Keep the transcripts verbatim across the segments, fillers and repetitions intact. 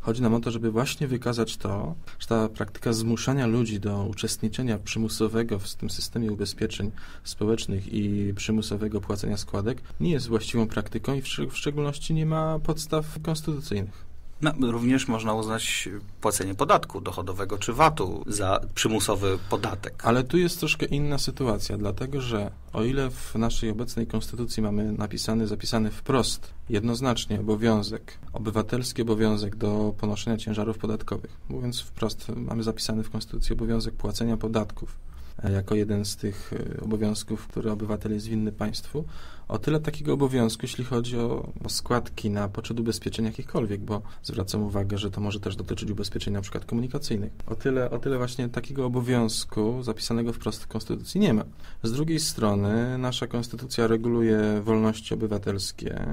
Chodzi nam o to, żeby właśnie wykazać to, że ta praktyka zmuszania ludzi do uczestniczenia przymusowego w tym systemie ubezpieczeń społecznych i przymusowego płacenia składek nie jest właściwą praktyką i w, w szczególności nie ma podstaw konstytucyjnych. No, również można uznać płacenie podatku dochodowego czy vatu za przymusowy podatek. Ale tu jest troszkę inna sytuacja, dlatego że o ile w naszej obecnej konstytucji mamy napisany, zapisany wprost, jednoznacznie obowiązek, obywatelski obowiązek do ponoszenia ciężarów podatkowych, mówiąc wprost, mamy zapisany w konstytucji obowiązek płacenia podatków jako jeden z tych obowiązków, który obywatel jest winny państwu, o tyle takiego obowiązku, jeśli chodzi o, o składki na poczet ubezpieczeń jakichkolwiek, bo zwracam uwagę, że to może też dotyczyć ubezpieczeń na przykład komunikacyjnych. O tyle, o tyle właśnie takiego obowiązku zapisanego wprost w Konstytucji nie ma. Z drugiej strony nasza Konstytucja reguluje wolności obywatelskie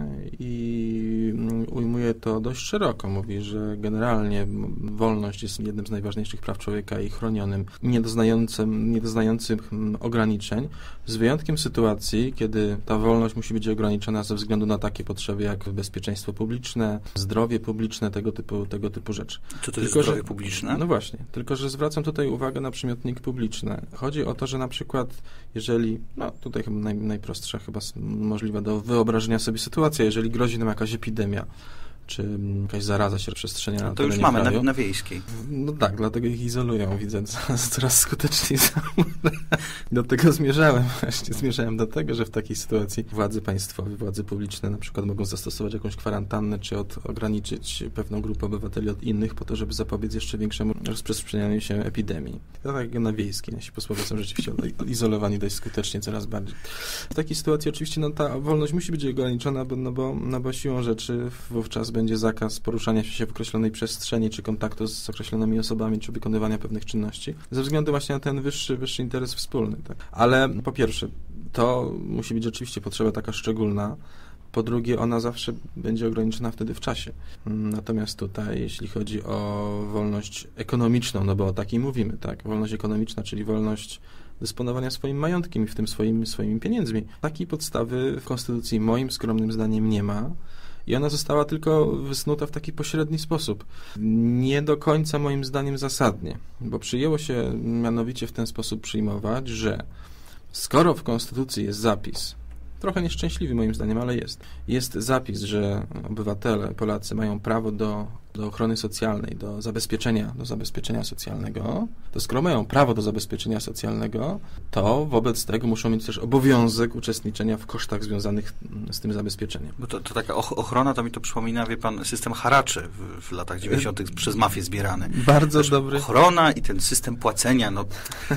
i ujmuje to dość szeroko. Mówi, że generalnie wolność jest jednym z najważniejszych praw człowieka i chronionym, niedoznającym, niedoznającym ograniczeń, z wyjątkiem sytuacji, kiedy ta wolność musi być ograniczona ze względu na takie potrzeby jak bezpieczeństwo publiczne, zdrowie publiczne, tego typu, tego typu rzeczy. Co to jest tylko, zdrowie że, publiczne? No właśnie, tylko że zwracam tutaj uwagę na przymiotnik publiczne. Chodzi o to, że na przykład jeżeli, no tutaj chyba naj, najprostsza chyba możliwa do wyobrażenia sobie sytuacja, jeżeli grozi nam jakaś epidemia, czy jakaś zaraza się rozprzestrzenia na no to już mamy na, na wiejskiej. No tak, dlatego ich izolują, widzę, coraz skuteczniej. Do tego zmierzałem właśnie, zmierzałem do tego, że w takiej sytuacji władze państwowe, władze publiczne na przykład mogą zastosować jakąś kwarantannę, czy od, ograniczyć pewną grupę obywateli od innych, po to, żeby zapobiec jeszcze większemu rozprzestrzenianiu się epidemii. To tak jak na wiejskiej, nasi posłowie są rzeczywiście izolowani dość skutecznie, coraz bardziej. W takiej sytuacji oczywiście no, ta wolność musi być ograniczona, bo, no, bo, no, bo siłą rzeczy wówczas będzie zakaz poruszania się w określonej przestrzeni, czy kontaktu z określonymi osobami, czy wykonywania pewnych czynności, ze względu właśnie na ten wyższy, wyższy interes wspólny. Tak? Ale po pierwsze, to musi być rzeczywiście potrzeba taka szczególna. Po drugie, ona zawsze będzie ograniczona wtedy w czasie. Natomiast tutaj, jeśli chodzi o wolność ekonomiczną, no bo o takiej mówimy, tak? Wolność ekonomiczna, czyli wolność dysponowania swoim majątkiem i w tym swoimi, swoimi pieniędzmi. Takiej podstawy w Konstytucji moim skromnym zdaniem nie ma. I ona została tylko wysnuta w taki pośredni sposób. Nie do końca moim zdaniem zasadnie, bo przyjęło się mianowicie w ten sposób przyjmować, że skoro w Konstytucji jest zapis, trochę nieszczęśliwy moim zdaniem, ale jest, jest zapis, że obywatele, Polacy mają prawo do, do ochrony socjalnej, do zabezpieczenia, do zabezpieczenia socjalnego, to skoro mają prawo do zabezpieczenia socjalnego, to wobec tego muszą mieć też obowiązek uczestniczenia w kosztach związanych z tym zabezpieczeniem. Bo to, to taka ochrona, to mi to przypomina, wie pan, system haraczy w, w latach dziewięćdziesiątych przez mafię zbierany. Bardzo Też dobry. Ochrona i ten system płacenia, no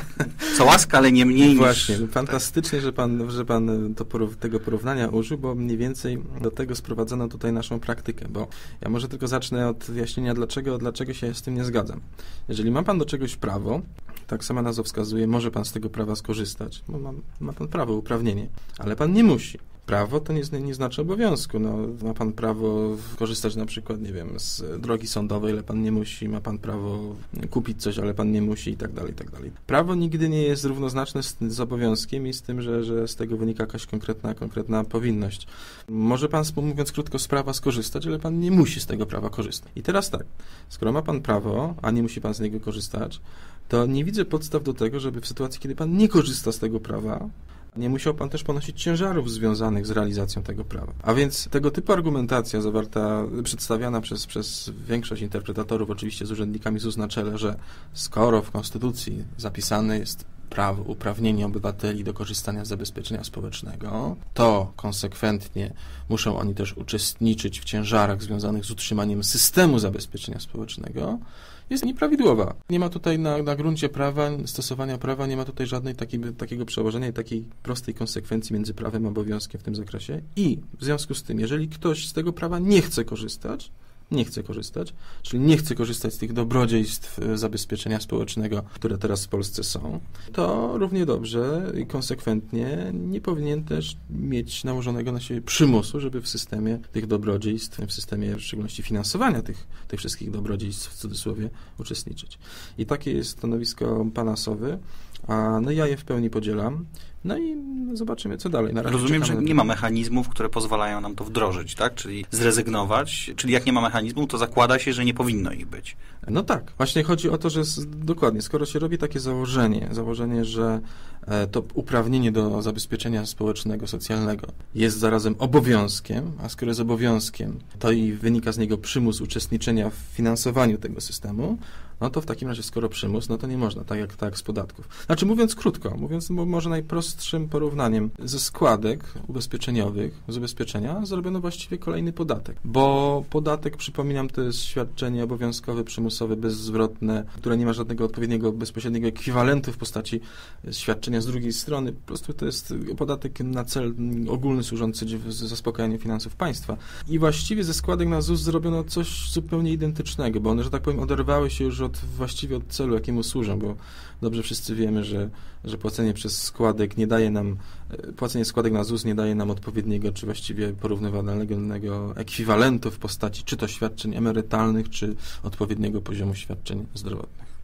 co łaska, ale nie mniej Właśnie, niż... fantastycznie, tak. że pan, że pan to porów, tego porównania użył, bo mniej więcej do tego sprowadzono tutaj naszą praktykę, bo ja może tylko zacznę od wyjaśnienia, dlaczego, dlaczego się z tym nie zgadzam. Jeżeli ma pan do czegoś prawo, tak sama nazwa wskazuje, może pan z tego prawa skorzystać, bo ma, ma pan prawo, uprawnienie, ale pan nie musi. Prawo to nie, nie znaczy obowiązku. No, ma pan prawo korzystać na przykład, nie wiem, z drogi sądowej, ale pan nie musi. Ma pan prawo kupić coś, ale pan nie musi i tak dalej, i tak dalej. Prawo nigdy nie jest równoznaczne z, z obowiązkiem i z tym, że, że z tego wynika jakaś konkretna, konkretna powinność. Może pan, mówiąc krótko, z prawa skorzystać, ale pan nie musi z tego prawa korzystać. I teraz tak, skoro ma pan prawo, a nie musi pan z niego korzystać, to nie widzę podstaw do tego, żeby w sytuacji, kiedy pan nie korzysta z tego prawa, nie musiał pan też ponosić ciężarów związanych z realizacją tego prawa. A więc tego typu argumentacja zawarta, przedstawiana przez, przez większość interpretatorów, oczywiście z urzędnikami z U S na czele, że skoro w Konstytucji zapisane jest prawo, uprawnienie obywateli do korzystania z zabezpieczenia społecznego, to konsekwentnie muszą oni też uczestniczyć w ciężarach związanych z utrzymaniem systemu zabezpieczenia społecznego, jest nieprawidłowa. Nie ma tutaj na, na gruncie prawa, stosowania prawa, nie ma tutaj żadnej takiej, takiego przełożenia i takiej prostej konsekwencji między prawem a obowiązkiem w tym zakresie. I w związku z tym, jeżeli ktoś z tego prawa nie chce korzystać, nie chce korzystać, czyli nie chce korzystać z tych dobrodziejstw zabezpieczenia społecznego, które teraz w Polsce są, to równie dobrze i konsekwentnie nie powinien też mieć nałożonego na siebie przymusu, żeby w systemie tych dobrodziejstw, w systemie w szczególności finansowania tych, tych wszystkich dobrodziejstw w cudzysłowie uczestniczyć. I takie jest stanowisko pana Sowy, a no ja je w pełni podzielam. No i zobaczymy, co dalej. Na razie Rozumiem, że czekamy na nie to. ma mechanizmów, które pozwalają nam to wdrożyć, tak? Czyli zrezygnować, czyli jak nie ma mechanizmu, to zakłada się, że nie powinno ich być. No tak. Właśnie chodzi o to, że z, dokładnie, skoro się robi takie założenie, założenie, że e, to uprawnienie do zabezpieczenia społecznego, socjalnego jest zarazem obowiązkiem, a skoro jest obowiązkiem, to i wynika z niego przymus uczestniczenia w finansowaniu tego systemu, no to w takim razie, skoro przymus, no to nie można, tak jak, tak jak z podatków. Znaczy, mówiąc krótko, mówiąc może najprostszym porównaniem, ze składek ubezpieczeniowych, z ubezpieczenia zrobiono właściwie kolejny podatek, bo podatek, przypominam, to jest świadczenie obowiązkowe, przymusowe, bezzwrotne, które nie ma żadnego odpowiedniego, bezpośredniego ekwiwalentu w postaci świadczenia z drugiej strony. Po prostu to jest podatek na cel ogólny służący zaspokajaniu finansów państwa. I właściwie ze składek na Z U S zrobiono coś zupełnie identycznego, bo one, że tak powiem, oderwały się już od właściwie od celu, jakiemu służą, bo dobrze wszyscy wiemy, że, że płacenie przez składek nie daje nam, płacenie składek na Z U S nie daje nam odpowiedniego, czy właściwie porównywalnego ekwiwalentu w postaci czy to świadczeń emerytalnych, czy odpowiedniego poziomu świadczeń zdrowotnych.